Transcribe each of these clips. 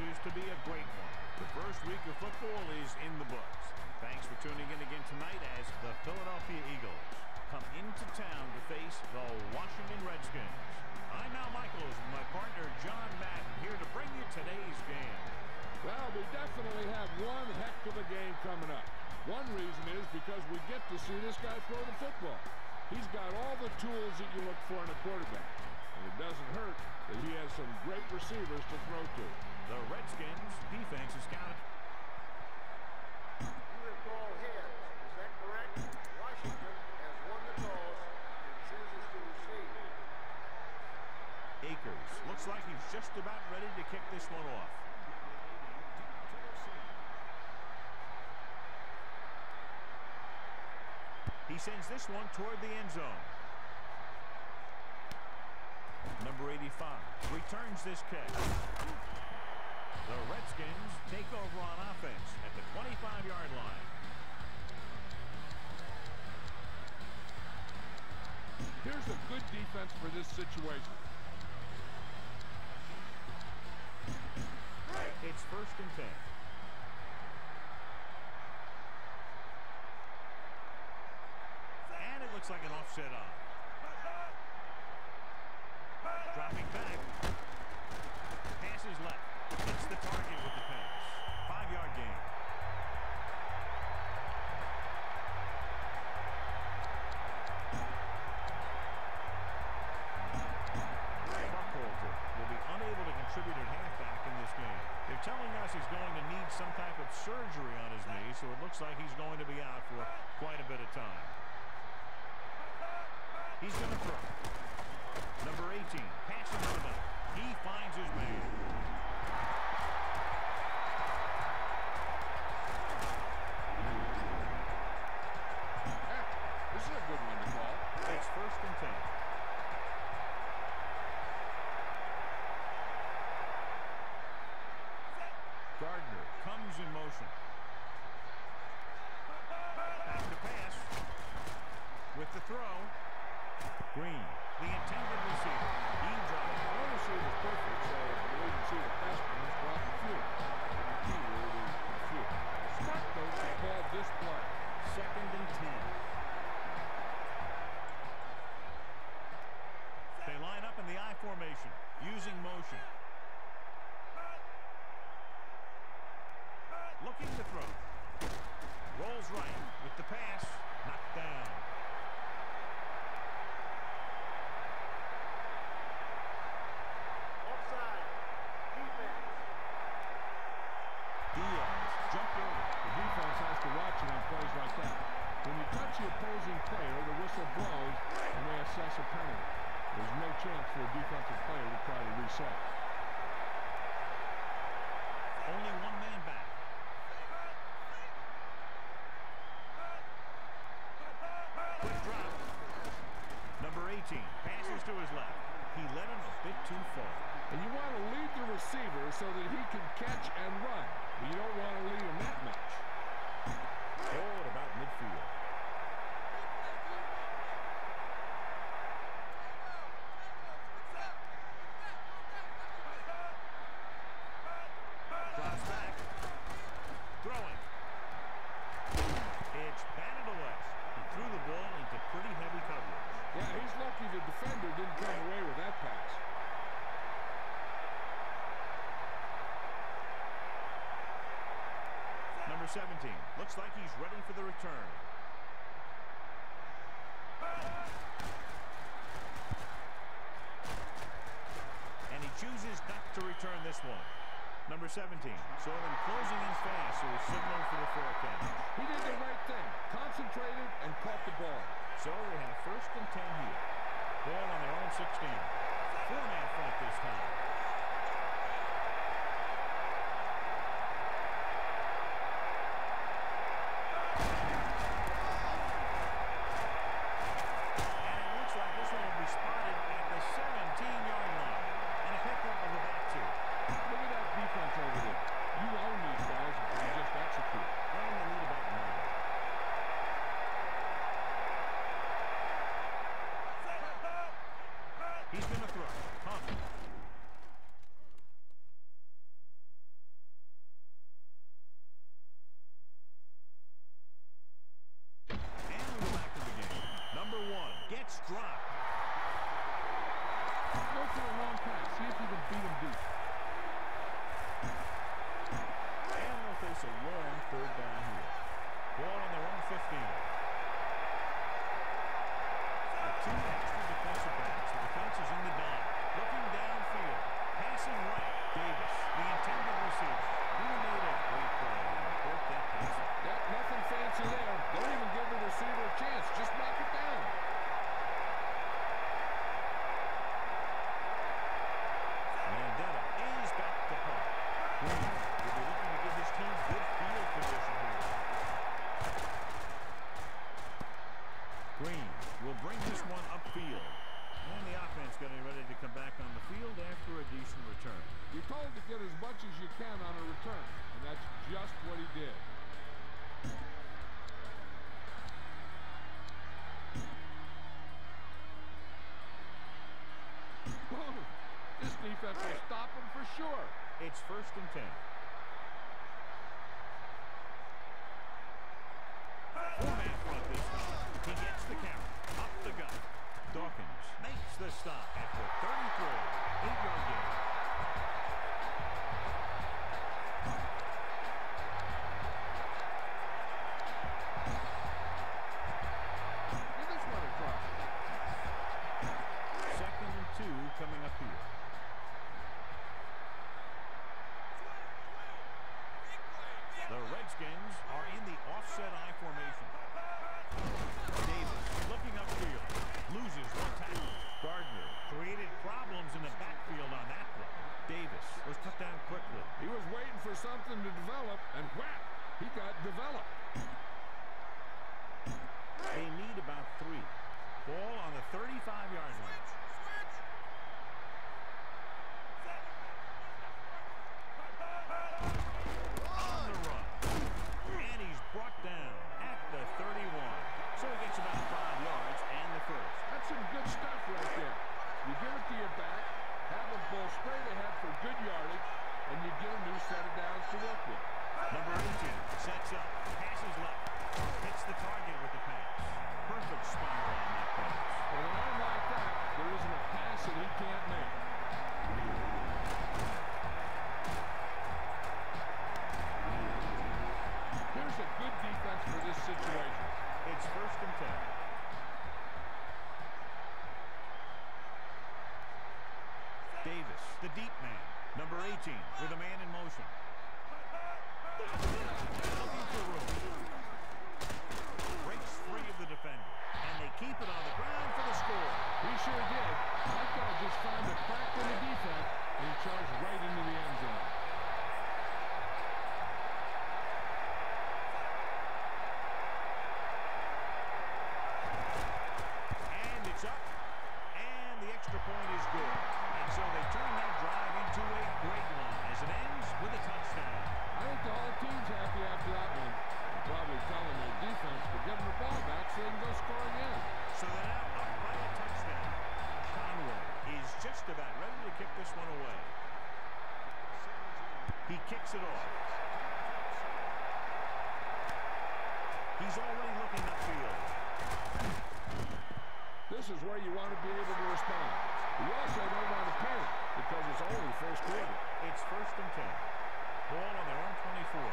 promises to be a great one. The first week of football is in the books. Thanks for tuning in again tonight as the Philadelphia Eagles come into town to face the Washington Redskins. I'm Al Michaels with my partner John Madden here to bring you today's game. Well, we definitely have one heck of a game coming up. One reason is because we get to see this guy throw the football. He's got all the tools that you look for in a quarterback. And it doesn't hurt that he has some great receivers to throw to. The Redskins defense is counted. You have called heads. Is that correct? Washington has won the toss and chooses to receive. Akers looks like he's just about ready to kick this one off. He sends this one toward the end zone. Number 85 returns this kick. The Redskins take over on offense at the 25-yard line. Here's a good defense for this situation. It's 1st and 10. And it looks like an offset on. Dropping back. Passes left. Hits the target with the pass. 5-yard gain. Buckholter will be unable to contribute at halfback in this game. They're telling us he's going to need some type of surgery on his knee, so it looks like he's going to be out for quite a bit of time. He's going to throw. Number 18, passing to the middle. He finds his man. This is a good one to call. It's 1st and 10. Gardner comes in motion. Back to pass. With the throw. Green, the intended receiver. He dropped. The receiver is perfect, so the way you see the pass is drop the field. The key word is the field. Smart coach has called this play. 2nd and 10. They line up in the I formation, using motion. Looking to throw. Rolls right with the pass. Knocked down. Offside. Defense. Diaz jumped over. The defense has to watch it on plays like that. When you touch the opposing player, the whistle blows and they assess a penalty. There's no chance for a defensive player to try to reset. Only one man back. Quick drop. Number 18 passes to his left. He led him a bit too far. And you want to lead the receiver so that he can catch and run. But you don't want to lead him that much. Ball at about midfield. Drops back. Throwing. It's batted away. He threw the ball into pretty heavy coverage. Yeah, he's lucky the defender didn't come away with that pass. Number 17. Looks like he's ready for the return. And he chooses not to return this one. Number 17 saw them closing in fast, so he signaled for the fair catch. He did the right thing. Concentrated and caught the ball. So they have 1st and 10 here. Ball on their own 16. 4-man front this time. And it looks like this one will be spotted at the 17-yard line. And a pickup of about 2. Look at that defense over there. You own these guys if you just execute. And they need about 9. He's going to throw. Hunt. scheme. The two extra defensive backs. The defense is in the dime. Looking downfield. Passing right. Davis, the intended receiver. He made a great play and broke that pass. Yeah, nothing fancy there. Don't even give the receiver a chance. Just knock it down. Landetta is back to punt. Green will be looking to give his team good field position here. Green will bring this one upfield. And the offense getting ready to come back on the field after a decent return. You're told to get as much as you can on a return, and that's just what he did. Whoa, this defense will stop him for sure. It's 1st and 10. Four-man front this time. He gets the count. Up the gut. Dawkins makes the stop at the 33. 8-yard gain. Give this one a try. 2nd and 2 coming up here. The Redskins are in the offset I formation. Davis looking upfield. Loses one tackle. Gardner created problems in the backfield on that play. Davis was cut down quickly. He was waiting for something to develop, and whap, he got developed. They need about 3. Ball on the 35-yard line. On the run. And he's brought down at the 31. So he gets about 5 yards and the first. That's some good stuff right there. You give it to your back, have him pull straight ahead for good yardage, and you get a new set of downs to work with. Number 18 sets up, passes left, hits the target with the pass. Perfect spiral on that pass. With an arm like that, there isn't a pass that he can't make. Here's a good defense for this situation. It's 1st and 10. Davis, the deep man. Number 18 with a man in motion. Looking for room. Breaks free of the defender. And they keep it on the ground for the score. He sure did. That guy just found a crack in the defense, and he charged right into the end zone. And it's up. And the extra point is good. And so they turn that drive into a great one as it ends with a touchdown. I think the whole team's happy after that one. They're probably telling their defense to give them the ball back so they can go score again. So they're now up by a touchdown. Conway is just about ready to kick this one away. He kicks it off. He's already looking upfield. This is where you want to be able to respond. You also don't want to panic because it's only first quarter. It's 1st and 10. Ball on their own 24.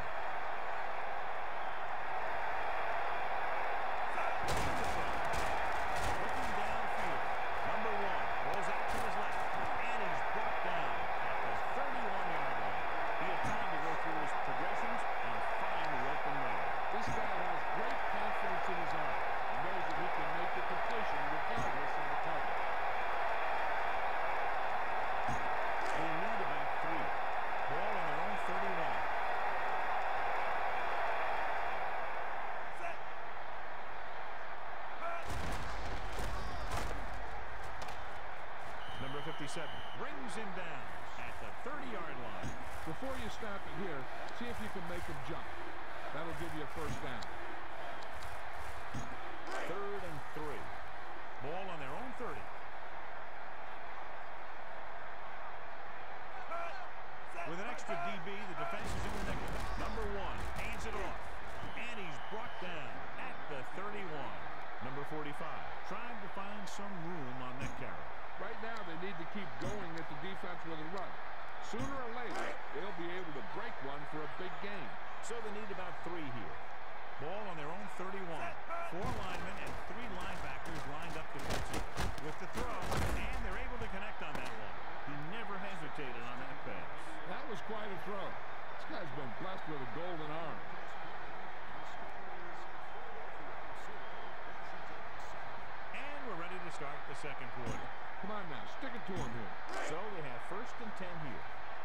Looking downfield. Number 1 rolls out to his left. And he's brought down at the 31-yard line. He had time to go through his progressions and find the open man. This guy has great confidence in his arm. He knows that he can make the completion regardless of the target. They need about 3. Ball on their own 31. Number 57 brings him down at the 30-yard line. Before you stop it here, see if you can make him jump. That'll give you a first down. 3rd and 3. Ball on their own 30. With an extra DB, the defense is in the nickel. Number 1 hands it off. And he's brought down at the 31. Number 45 trying to find some room on that carry. Right now, they need to keep going at the defense with a run. Sooner or later, they'll be able to break one for a big gain. So they need about 3 here. Ball on their own 31. 4 linemen and 3 linebackers lined up defensive. With the throw, and they're able to connect on that one. He never hesitated on that pass. That was quite a throw. This guy's been blessed with a golden arm. And we're ready to start the second quarter. Come on now, stick it to him here. So they have 1st and 10 here.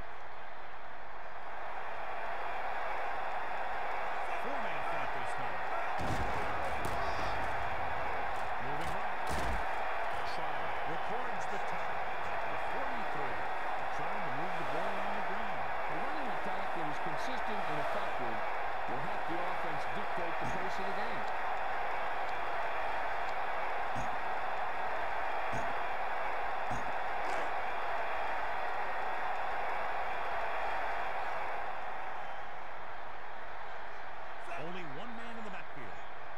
4-man front this time. Moving right. Side records the tackle at the 43. Trying to move the ball on the ground. A running attack that is consistent and effective will help the offense dictate the pace of the game. Only one man in the backfield.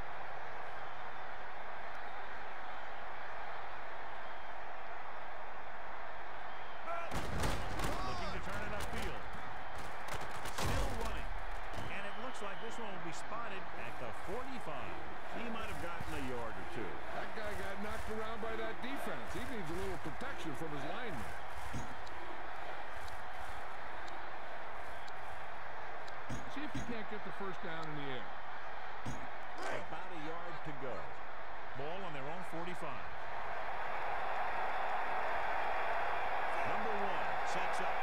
Looking to turn it upfield. Still running. And it looks like this one will be spotted at the 45. He might have gotten a yard or two. That guy got knocked around by that defense. He needs a little protection from his linemen. See if he can't get the first down in the air. About a yard to go. Ball on their own 45. Number 1 sets up.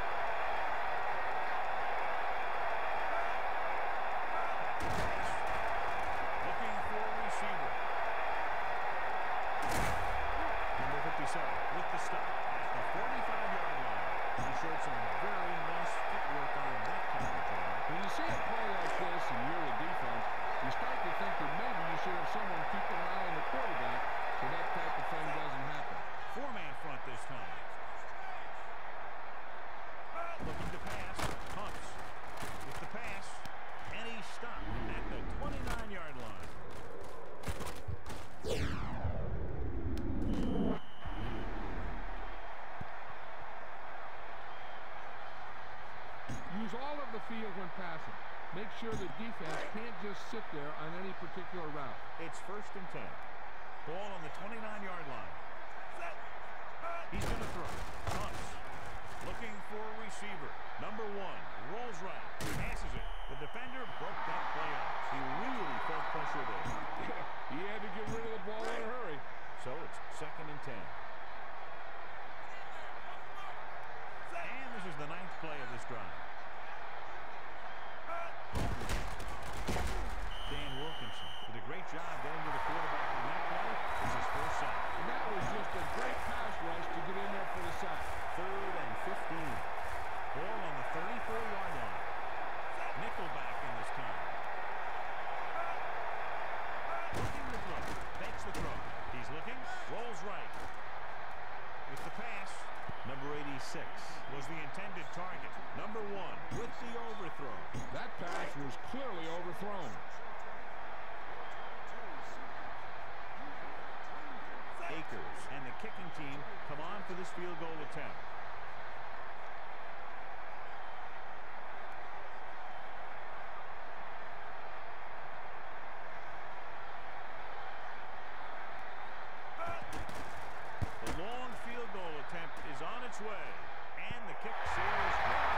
Looking for a receiver. Number 57 with the stop at the 45-yard line. He showed some very nice footwork on that coverage. When you see a play like this and you're the defense, you start to think that maybe you should have someone keep an eye on the quarterback so that type of thing doesn't happen. 4-man front this time. Looking to pass. Pumps. With the pass. And he's stopped at the 29-yard line. Use all of the field when passing. Make sure the defense can't just sit there on any particular route. It's 1st and 10. Ball on the 29-yard line. He's going to throw. Pumps. Looking for a receiver. Number 1. Rolls right. Passes it. The defender broke that play out. He really felt pressure there. He had to get rid of the ball in a hurry. So it's 2nd and 10. And this is the 9th play of this drive. Dan Wilkinson did a great job getting to the quarterback on that play. It's his first sack. And that was just a great pass rush to get in there for the sack. 3rd and 15. Ball on the 34-yard line. Nickelback in this time. Looking to throw. Fakes the throw. He's looking. Rolls right. With the pass. Number 86 was the intended target. Number 1 with the overthrow. That pass was clearly overthrown. Akers and the kicking team come on for this field goal attempt. The long field goal attempt is on its way, and the kick sails wide.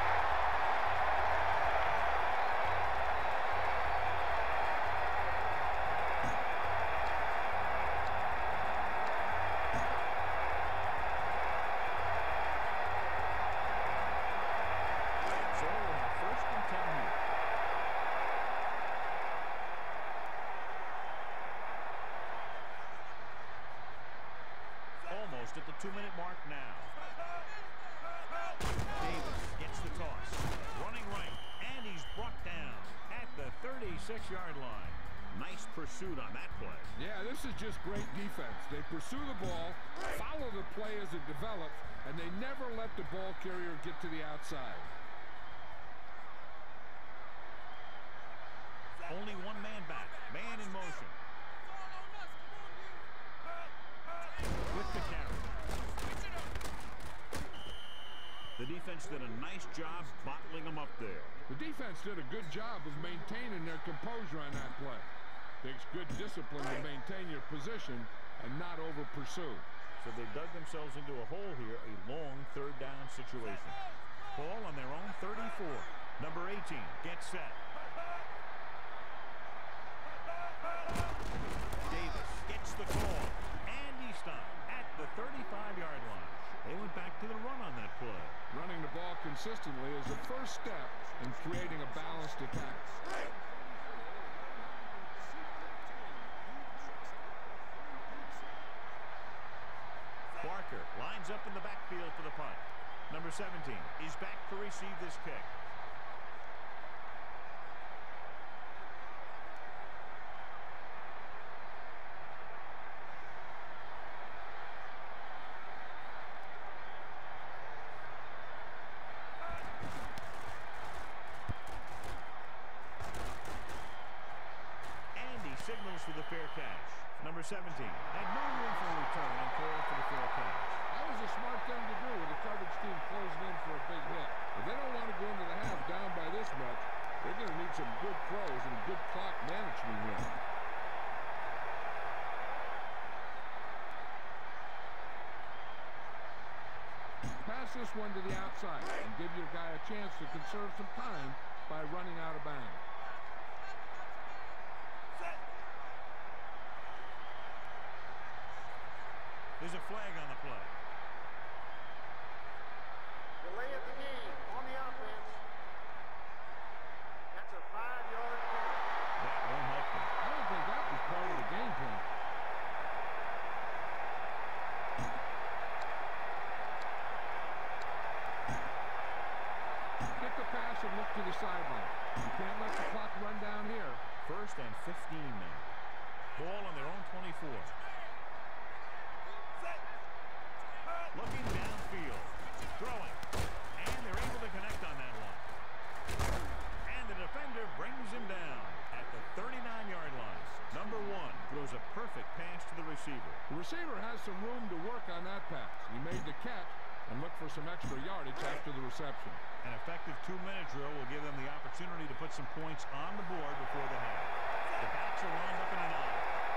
So we have 1st and 10 here. Almost at the 2-minute mark now. Davis gets the toss. Running right, and he's brought down at the 36-yard line. Nice pursuit on that play. Yeah, this is just great defense. They pursue the ball, follow the play as it develops, and they never let the ball carrier get to the outside. Only one man back. Man in motion. With the carry. The defense offense did a nice job bottling them up there. The defense did a good job of maintaining their composure on that play. Takes good discipline to maintain your position and not over-pursue. So they dug themselves into a hole here, a long third down situation. Ball on their own 34. Number 18 gets set. Davis gets the call. And he stopped at the 35-yard line. They went back to the run on that play. Running the ball consistently is the first step in creating a balanced attack. Barker lines up in the backfield for the punt. Number 17 is back to receive this kick. Signals for the fair catch. Number 17 had no room for a return and called for the fair catch. That was a smart thing to do with the coverage team closing in for a big hit. If they don't want to go into the half down by this much, they're going to need some good throws and good clock management here. Pass this one to the outside and give your guy a chance to conserve some time by running out of bounds. There's a flag on the play. Delay of the game on the offense. That's a 5-yard penalty. That won't help them. I don't think that was part of the game plan. Get the pass and look to the sideline. You can't let the clock run down here. 1st and 15 now. Ball on their own 24. Looking downfield, throwing, and they're able to connect on that one. And the defender brings him down at the 39-yard line. Number 1 throws a perfect pass to the receiver. The receiver has some room to work on that pass. He made the catch and look for some extra yardage after the reception. An effective 2-minute drill will give them the opportunity to put some points on the board before the half. The backs are lined up in an eye.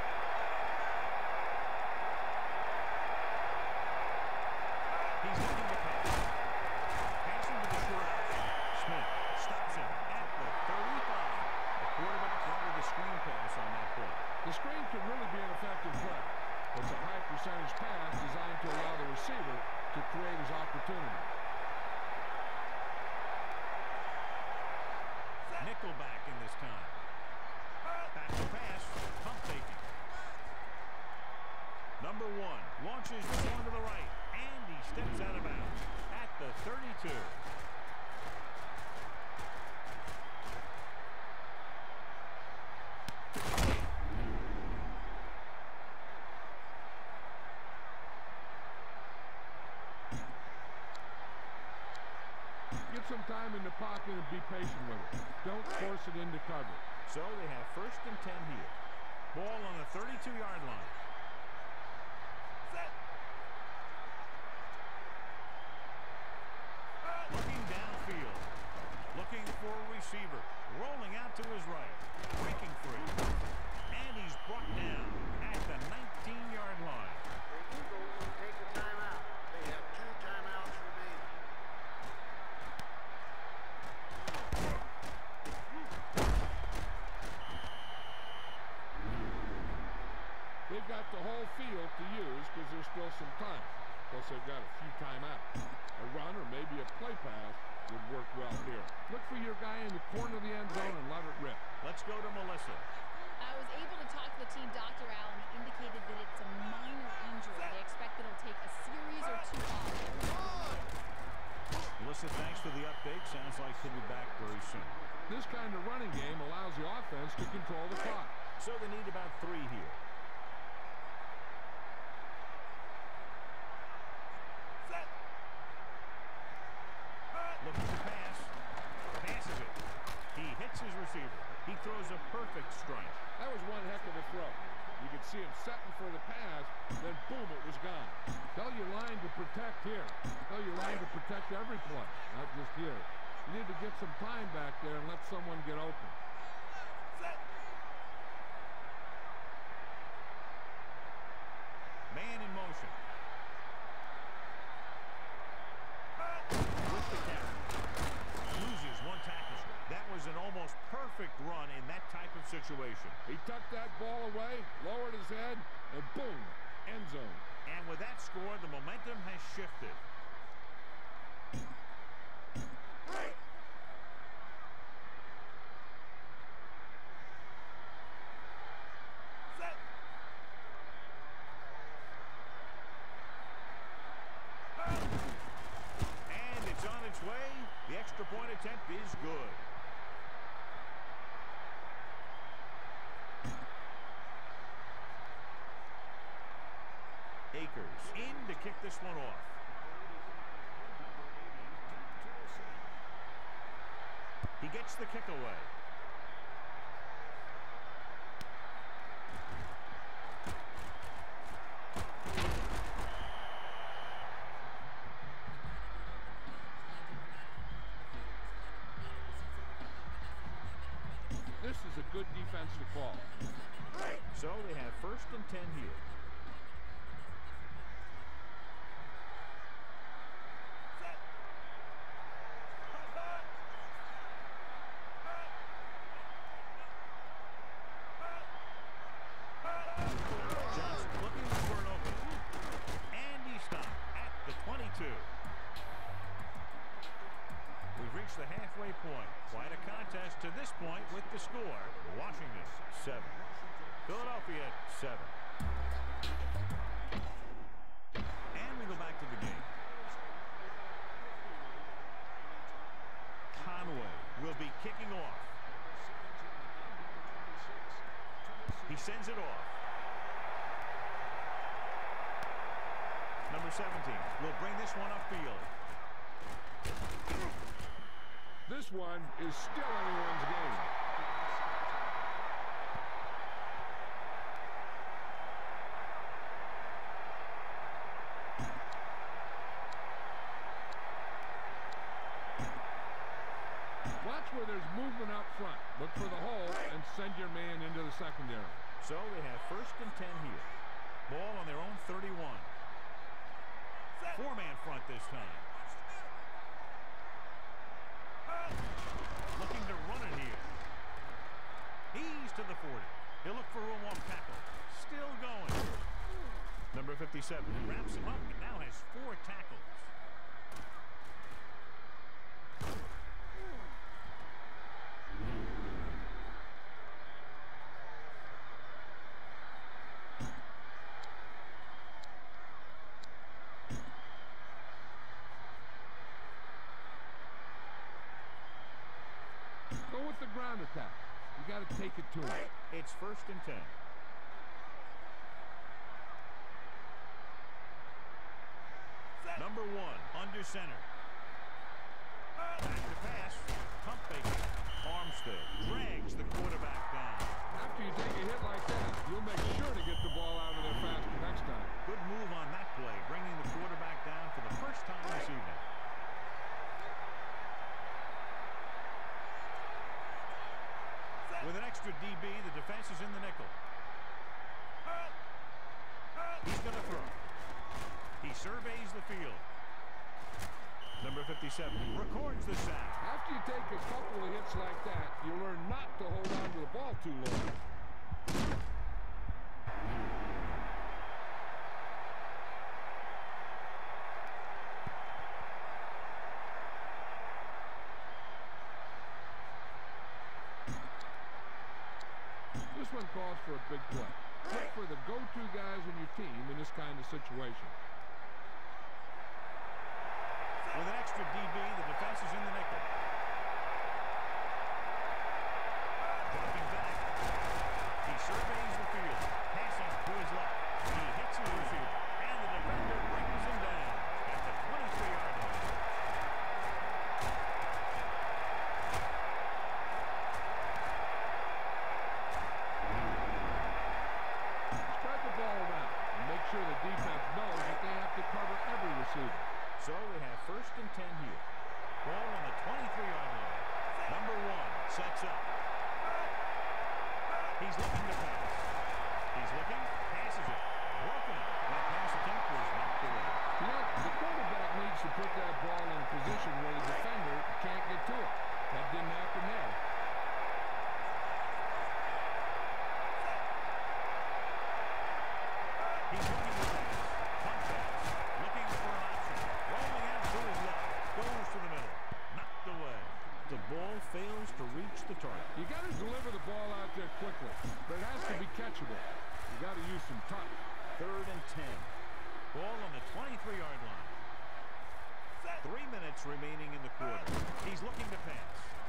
He's looking to pass. Passing to the short option. Smith stops him at the 35. The quarterback went with a screen pass on that play. The screen can really be an effective play. It's a high percentage pass designed to allow the receiver to create his opportunity. Nickelback in this time. Back to pass. Pump faking. Number 1 launches this one to the right. And he steps out of bounds at the 32. Get some time in the pocket and be patient with it. Don't force it into cover. So they have 1st and 10 here. Ball on the 32-yard line. Looking downfield. Looking for a receiver. Rolling out to his right. Breaking free. And he's brought down at the 19-yard line. The Eagles will take a timeout. They have 2 timeouts remaining. They've got the whole field to use because there's still some time. Plus, they've got a few timeouts. A run or maybe a play pass would work well here. Look for your guy in the corner of the end zone and let it rip. Let's go to Melissa. I was able to talk to the team doctor, Allen. He indicated that it's a minor injury. They expect it'll take a series or 2 off. Melissa, thanks for the update. Sounds like he'll be back very soon. This kind of running game allows the offense to control the clock. So they need about 3 here. Looking to pass. Passes it. He hits his receiver. He throws a perfect strike. That was one heck of a throw. You could see him setting for the pass, then boom, it was gone. Tell your line to protect here. Tell your line to protect every play, not just here. You need to get some time back there and let someone get open. Man in motion. With the carry. Loses one tackle. That was an almost perfect run in that type of situation. He tucked that ball away, lowered his head, and boom, end zone. And with that score, the momentum has shifted. And it's on its way. The extra point attempt is good. Akers in to kick this one off. He gets the kick away. This is a good defensive call. So they have 1st and 10 here. The halfway point. Quite a contest to this point with the score. Washington 7. Philadelphia 7. And we go back to the game. Conway will be kicking off. He sends it off. Number 17 will bring this one upfield. This one is still anyone's game. Watch where there's movement up front. Look for the hole and send your man into the secondary. So they have 1st and 10 here. Ball on their own 31. 4-man front this time. Looking to run it here. He's to the 40. He'll look for room off tackle. Still going. Number 57 wraps him up and now has 4 tackles. Go with the ground attack. You got to take it to him. It's 1st and 10. Number 1 under center. Back to pass. Pump fake. Armstead drags the quarterback down. After you take a hit like that, you'll make sure to get the ball out of there faster next time. Good move on that play, bringing the quarterback down for the first time this evening. With an extra DB, the defense is in the nickel. He's going to throw. He surveys the field. Number 57 records the sack. After you take a couple of hits like that, you learn not to hold on to the ball too long. This one calls for a big play. Look for the go-to guys in your team in this kind of situation. With an extra DB, the defense is in the nickel. Dropping back. He surveys the field. Passing to his left. He hits his receiver. And the defender brings him down at the 23-yard line. Spread the ball around and make sure the defense knows that they have to untouchable. You got to use some touch. 3rd and 10. Ball on the 23-yard line. 3 minutes remaining in the quarter. He's looking to pass.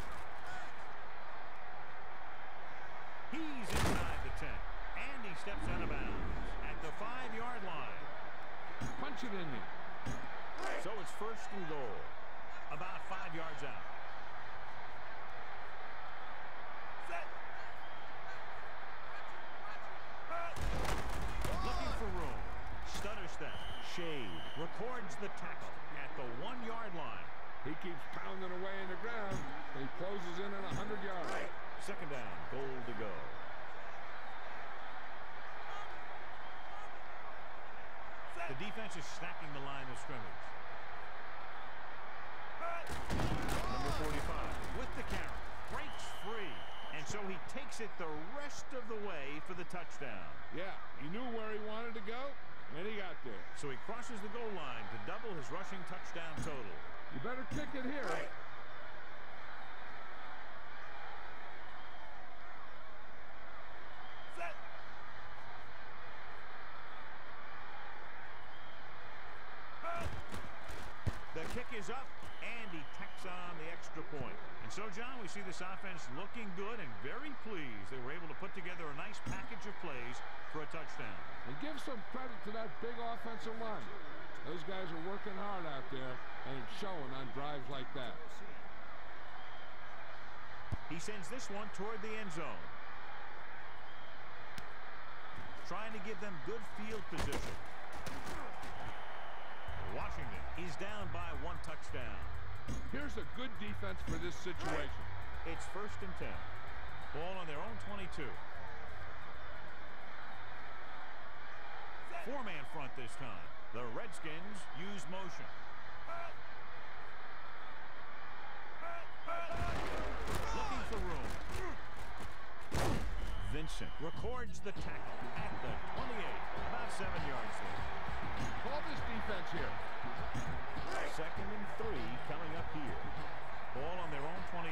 He's inside the 10. And he steps out of bounds at the 5-yard line. Punch it in there. So it's 1st and goal. About 5 yards out. Looking for room. Stutter step. Shade records the tackle at the 1-yard line. He keeps pounding away in the ground. He closes in at 100 yards. 2nd down, goal to go. The defense is stacking the line of scrimmage. Number 45 with the carry. Breaks free. And so he takes it the rest of the way for the touchdown. Yeah, he knew where he wanted to go, and he got there. So he crosses the goal line to double his rushing touchdown total. You better kick it here. The kick is up, and he tacks on the extra point. And so, John, we see this offense looking good and very pleased they were able to put together a nice package of plays for a touchdown. And give some credit to that big offensive line. Those guys are working hard out there, and it's showing on drives like that. He sends this one toward the end zone. Trying to give them good field position. Washington is down by 1 touchdown. Here's a good defense for this situation. It's 1st and 10. Ball on their own 22. 4-man front this time. The Redskins use motion. Looking for room. Vincent records the tackle at the 28. About 7 yards there. Call this defense here. 2nd and 3 coming up here. Ball on their own 28.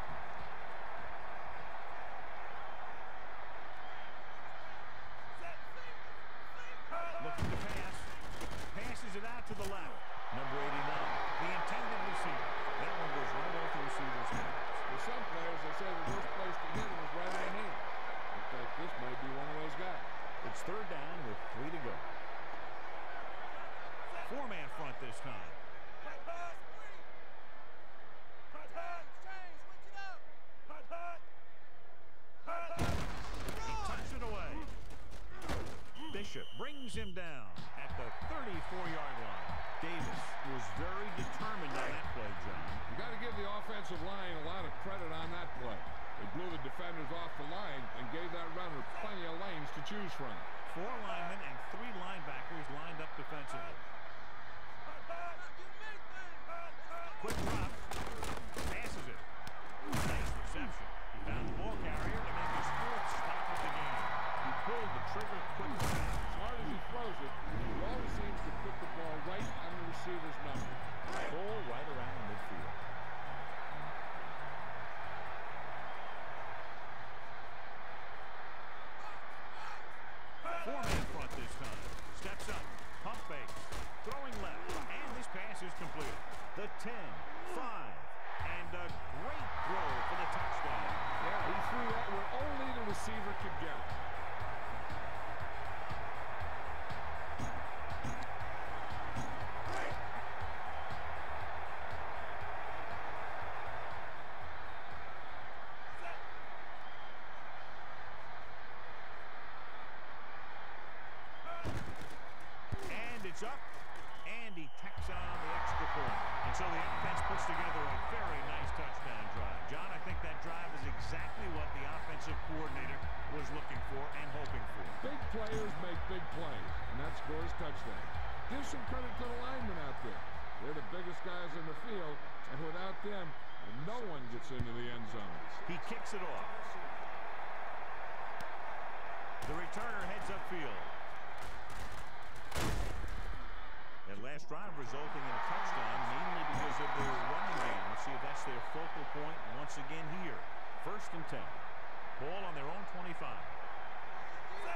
Looking to pass. Passes it out to the left. Number 89. The intended receiver. That one goes right off the receiver's hands. For some players, they say the worst place to hit him is right in the hand. Looks like this may be one of those guys. It's 3rd down with 3 to go. 4-man front this time. He tucks it away. Bishop brings him down at the 34-yard line. Davis was very determined on that play, John. You got to give the offensive line a lot of credit on that play. They blew the defenders off the line and gave that runner plenty of lanes to choose from. 4 linemen and 3 linebackers lined up defensively. Quick drop. Passes it. Nice reception. He found the ball carrier to make his 4th stop of the game. He pulled the trigger quickly. As hard as he throws it, he always seems to put the ball right on the receiver's number. Ball right around midfield. Four-man front this time. Steps up. Pump fake. Throwing left. And this pass is completed. The 10, 5, and a great throw for the touchdown. Yeah, he threw that where only the receiver could get it. And it's up, and he tacks on the extra point. And so the offense puts together a very nice touchdown drive. John, I think that drive is exactly what the offensive coordinator was looking for and hoping for. Big players make big plays, and that scores touchdowns. Give some credit to the linemen out there. They're the biggest guys in the field, and without them, no one gets into the end zone. He kicks it off. The returner heads upfield. That last drive resulting in a touchdown, mainly because of their running game. Let's see if that's their focal point once again here. 1st and 10. Ball on their own 25.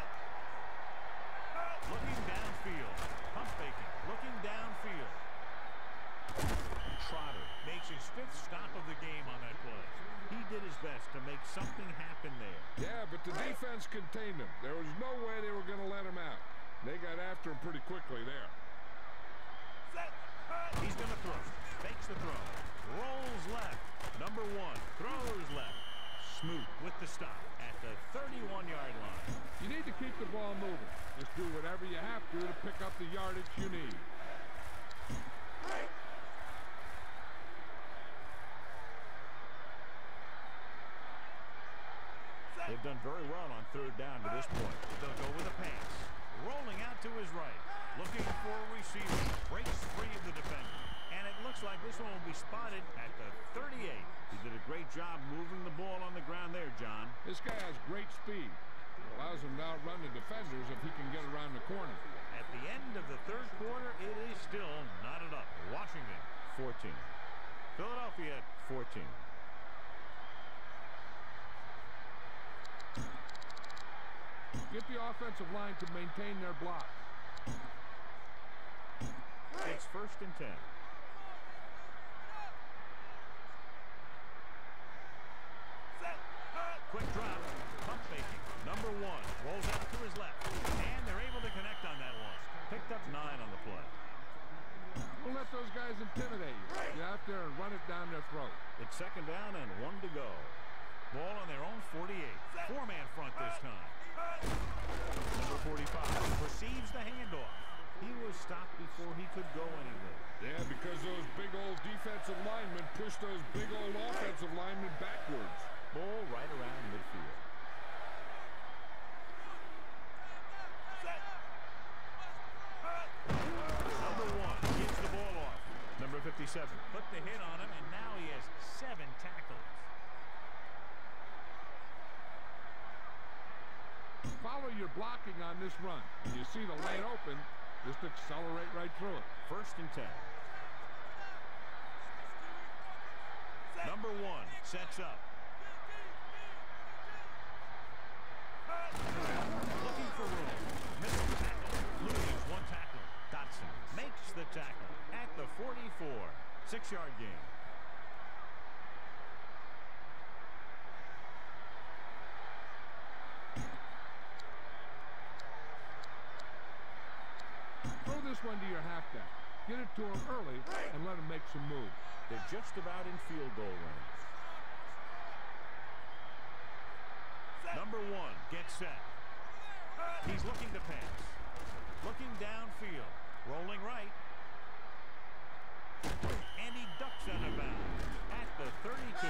fifth stop of the game on that play. He did his best to make something happen there. Yeah, but the defense contained him. There was no way they were going to let him out. They got after him pretty quickly there. He's going to throw. Fakes the throw. Rolls left. Number 1. Throws left. Smoot with the stop at the 31-yard line. You need to keep the ball moving. Just do whatever you have to pick up the yardage you need. They've done very well on third down to this point. They'll go with a pass. Rolling out to his right. Looking for a receiver. Breaks free of the defender. And it looks like this one will be spotted at the 38. He did a great job moving the ball on the ground there, John. This guy has great speed. Allows him to outrun the defenders if he can get around the corner. At the end of the third quarter, it is still knotted up. Washington, 14. Philadelphia, 14. Get the offensive line to maintain their block. It's 1st and 10. Quick drop. Pump faking. Number 1 rolls out to his left. And they're able to connect on that one. Picked up 9 on the play. Don't let those guys intimidate you. Get out there and run it down their throat. It's 2nd down and 1 to go. Ball on their own 48. 4-man front this time. Number 45 receives the handoff. He was stopped before he could go anywhere. Yeah, because those big old defensive linemen pushed those big old offensive linemen backwards. Ball right around midfield. Number 1 gets the ball off. Number 57 put the hit on him, and now he has 7 tackles. Follow your blocking on this run. When you see the lane open, just accelerate right through it. 1st and 10. Number 1 sets up. Looking for room. Missed the tackle. Loses 1 tackle. Dotson makes the tackle at the 44. 6-yard gain. Throw this one to your halfback. Get it to him early and let him make some moves. They're just about in field goal range. Number 1 gets set. He's looking to pass. Looking downfield. Rolling right. And he ducks out of bounds at the 32.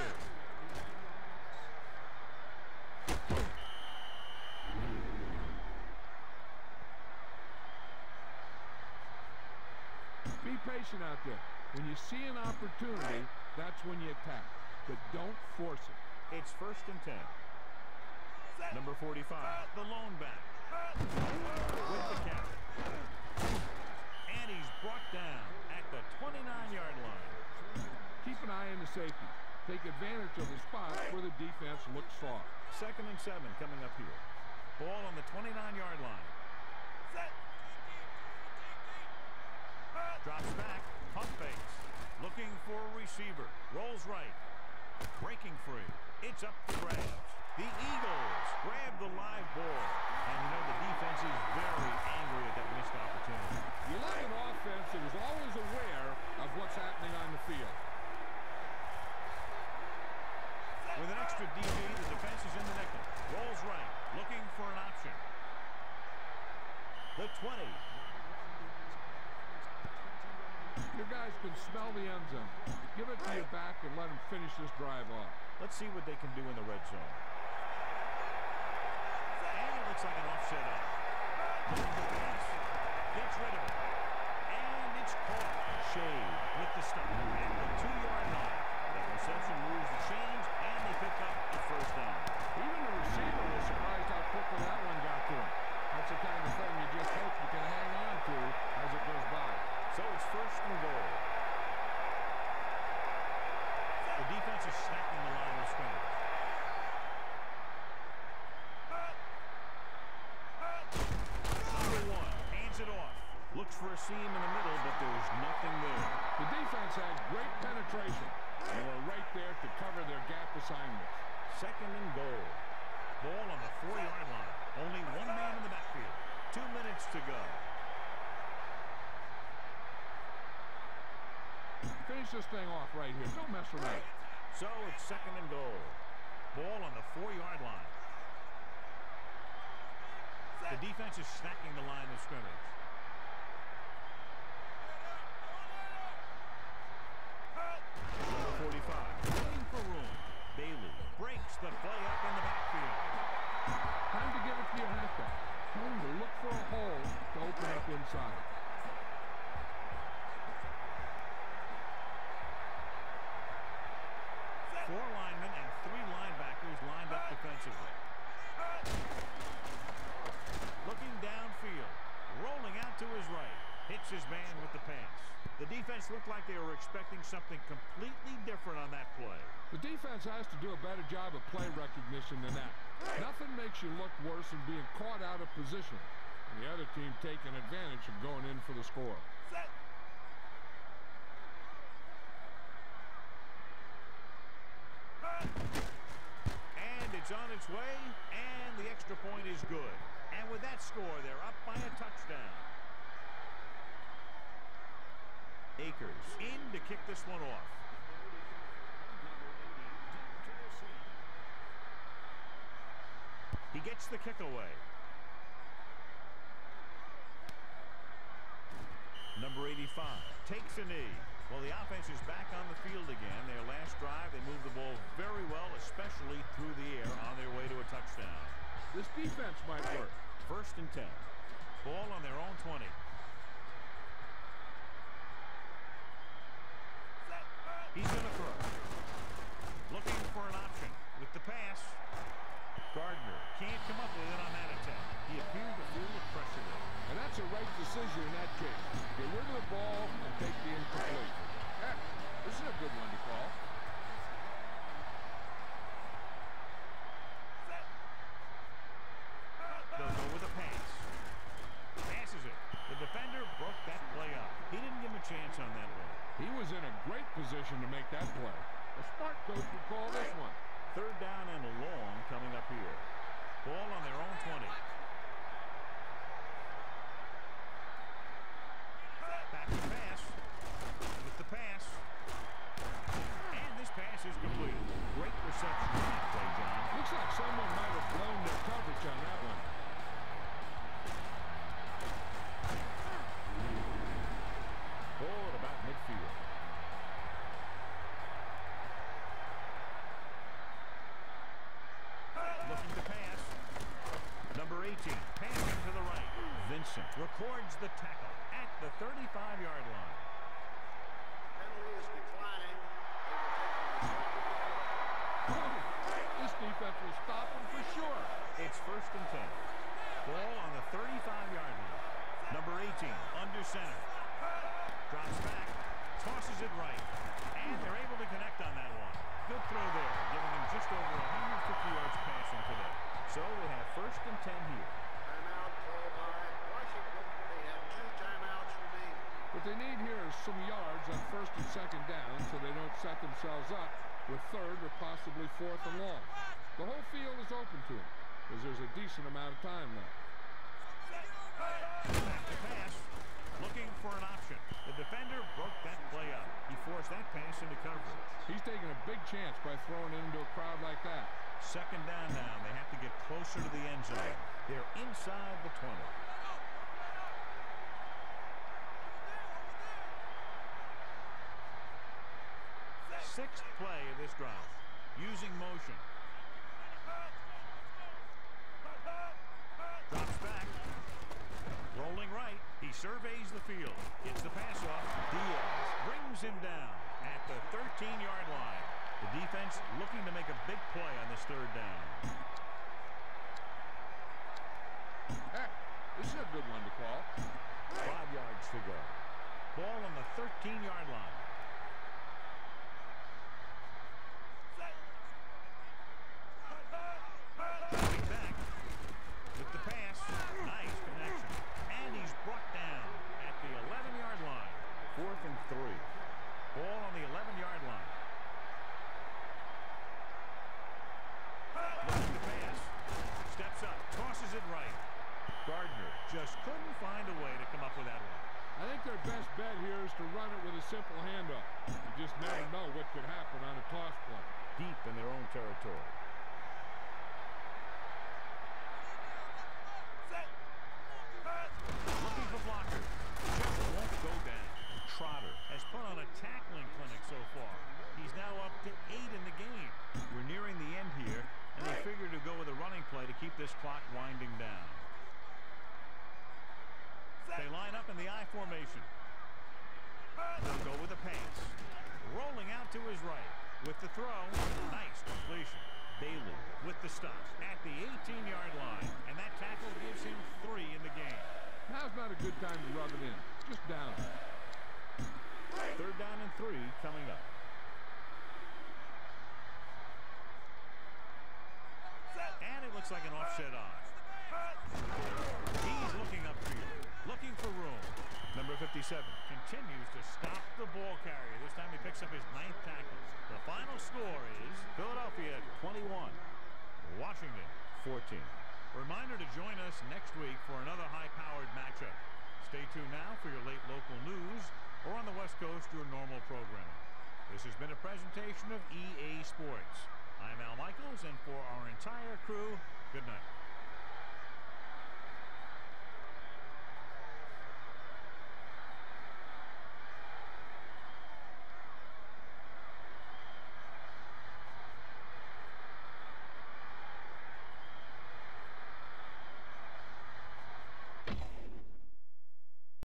Be patient out there. When you see an opportunity, that's when you attack. But don't force it. It's 1st and 10. Number 45, the lone back. With the carry. And he's brought down at the 29-yard line. Keep an eye on the safety. Take advantage of the spots where the defense looks soft. 2nd and 7 coming up here. Ball on the 29-yard line. Drops back. Pump fakes. Looking for a receiver. Rolls right. Breaking free. It's up for grabs. The Eagles grab the live ball. And you know the defense is very angry at that missed opportunity. You like an offense that is always aware of what's happening on the field. With an extra DB, the defense is in the nickel. Rolls right. Looking for an option. The 20. Your guys can smell the end zone. Give it to your back and let them finish this drive off. Let's see what they can do in the red zone. And it looks like an offset up. Looking to pass. Gets rid of it. And it's caught. Shade with the stop at the 2-yard line. That reception moves the chains, and they pick up the 1st down. Even the receiver was surprised how quickly that one got to him. That's the kind of thing you just hope you can hang on to as it goes by. So it's 1st and goal. The defense is snapping the line of scrimmage. Number 1 hands it off. Looks for a seam in the middle, but there's nothing there. The defense had great penetration. They were right there to cover their gap assignments. Second and goal. Ball on the 4-yard line. Only one man in the backfield. 2 minutes to go. Finish this thing off right here. Don't mess around. So it's second and goal. Ball on the 4-yard line. The defense is snacking the line of scrimmage. Number 45, looking for room. Bailey breaks the play up in the backfield. Time to give it to your halfback. Tell him to look for a hole to open up inside. Four linemen and 3 linebackers lined up defensively. Looking downfield, rolling out to his right. Hits his man with the pass. The defense looked like they were expecting something completely different on that play. The defense has to do a better job of play recognition than that. Nothing makes you look worse than being caught out of position, and the other team taking advantage of going in for the score. And it's on its way, and the extra point is good. And with that score, they're up by a touchdown. Akers in to kick this one off. He gets the kick away. Number 85 takes a knee. Well, the offense is back on the field again. Their last drive, they moved the ball very well, especially through the air on their way to a touchdown. This defense might work. First and 10. Ball on their own 20. He's going to throw. Looking for an option with the pass. Gardner can't come up with it on that attempt. He appeared to feel the pressure there. And that's a right decision in that case. Get rid of the ball and take the incomplete. Heck, this is a good one to call. They'll go with a pass. Passes it. The defender broke that play up. He didn't give him a chance on that one. He was in a great position to make that play. A smart coach would call this one. Third down and long coming up here. Ball on their own 20. Back to pass. With the pass. And this pass is completed. Great reception on that play, John. Looks like someone might have blown their coverage on that one. Ball at about midfield. Looking to pass. Number 18, passing to the right. Vincent records the tackle at the 35-yard line. Penalty is declining. This defense will stop him for sure. It's first and 10. Ball on the 35-yard line. Number 18, under center. Drops back, tosses it right. And they're able to connect on that one. Good throw there, giving him just over 150 yards passing today. So they have first and 10 here. Timeout called by Washington. They have 2 timeouts remaining. What they need here is some yards on first and second down so they don't set themselves up with third or possibly fourth and long. The whole field is open to them because there's a decent amount of time left. Back to pass. Looking for an option. The defender broke that play up. He forced that pass into coverage. He's taking a big chance by throwing it into a crowd like that. Second down now. They have to get closer to the end zone. They're inside the 20. Sixth play of this drive. Using motion. Drops back. Rolling right. He surveys the field. Gets the pass off. Diaz brings him down at the 13-yard line. The defense looking to make a big play on this third down. Heck, this is a good one to call. 5 yards to go. Ball on the 13-yard line. Dropping back with the pass. Nice connection. And he's brought down at the 11-yard line. 4th and 3. Ball on the 11-yard line. blocker just couldn't find a way to come up with that one. I think their best bet here is to run it with a simple handoff. You just never know what could happen on a toss play. Deep in their own territory. Looking for blockers. Just won't go down. Trotter has put on a tackling clinic so far. He's now up to 8 in the game. We're nearing the end here, and they figure to go with a running play to keep this clock winding down. They line up in the I formation. They'll go with a pass. Rolling out to his right. With the throw, nice completion. Bailey with the stop at the 18-yard line. And that tackle gives him 3 in the game. Now's not a good time to rub it in. Just down. 3rd down and 3 coming up. And it looks like an offset on. He's looking upfield, looking for room. Number 57 continues to stop the ball carrier. This time he picks up his 9th tackle. The final score is Philadelphia 21, Washington 14. Reminder to join us next week for another high-powered matchup. Stay tuned now for your late local news, or on the West Coast, your normal programming. This has been a presentation of EA Sports. I'm Al Michaels, and for our entire crew, good night.